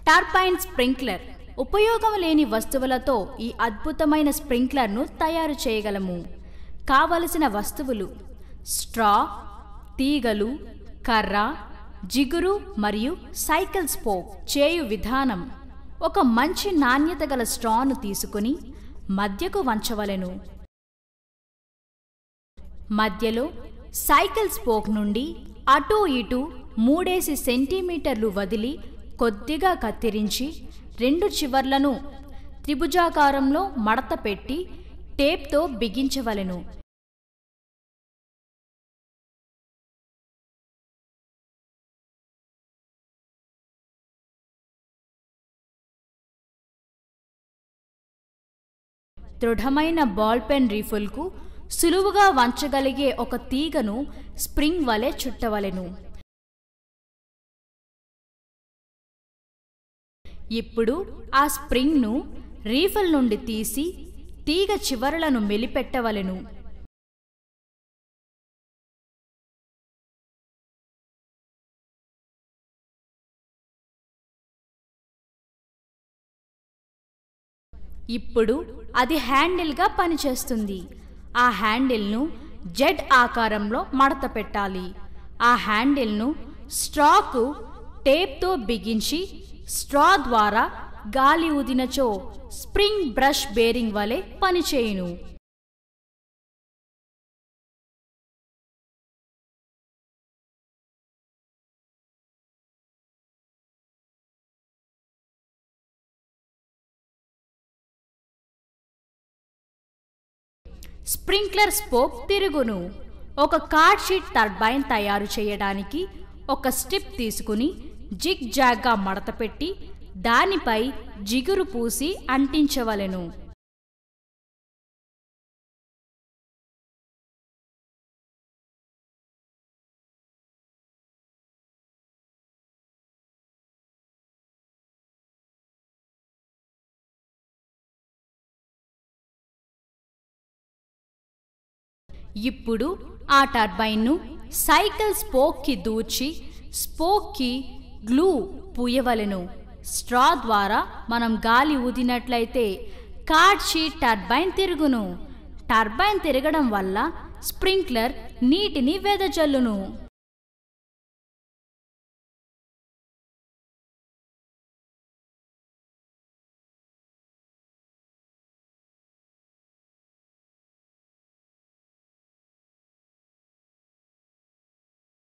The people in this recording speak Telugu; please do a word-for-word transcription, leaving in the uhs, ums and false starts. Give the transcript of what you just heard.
Turbine sprinkler. ఉపయోగం లేని వస్తువులతో ఈ అద్భుతమైన స్ప్రింక్లర్ను తయారు చేయగలము. కావలసిన వస్తువులు: స్ట్రా, తీగలు, కర్ర, జిగురు మరియు సైకిల్ స్పోక్. చేయు విధానం: ఒక మంచి నాణ్యత గల స్ట్రాను తీసుకుని మధ్యకు వంచవలెను. మధ్యలో సైకిల్ స్పోక్ నుండి అటూ ఇటూ మూడేసి సెంటీమీటర్లు వదిలి కొద్దిగా కత్తిరించి రెండు చివర్లను త్రిభుజాకారంలో మడత పెట్టి టేప్తో బిగించవలెను. దృఢమైన బాల్ పెన్ రీఫుల్కు సులువుగా వంచగలిగే ఒక తీగను స్ప్రింగ్ వలె చుట్టవలెను. ఇప్పుడు ఆ స్ప్రింగ్ను రీఫిల్ నుండి తీసి తీగ చివరలను మెలిపెట్టవలెను. ఇప్పుడు అది హ్యాండిల్గా పనిచేస్తుంది. ఆ హ్యాండిల్ను జెడ్ ఆకారంలో మడత పెట్టాలి. ఆ హ్యాండిల్ను స్ట్రాకు టేప్తో బిగించి స్ట్రా ద్వారా గాలి ఊదినచో స్ప్రింగ్ బ్రష్ బేరింగ్ వలె పనిచేయును. Sprinkler spoke తిరుగును. ఒక కార్డ్ షీట్ టర్బైన్ తయారు చేయడానికి ఒక స్ట్రిప్ తీసుకుని జిగ్ జాగ్గా మడతపెట్టి దానిపై జిగురు పూసి అంటించవలెను. ఇప్పుడు ఆ టర్బైన్ను సైకిల్ స్పోక్కి దూర్చి స్పోక్కి గ్లూ పూయవలెను. స్ట్రా ద్వారా మనం గాలి ఊదినట్లయితే కార్డ్ షీట్ టర్బైన్ తిరుగును. టర్బైన్ తిరగడం వల్ల స్ప్రింక్లర్ నీటిని వెదజల్లును.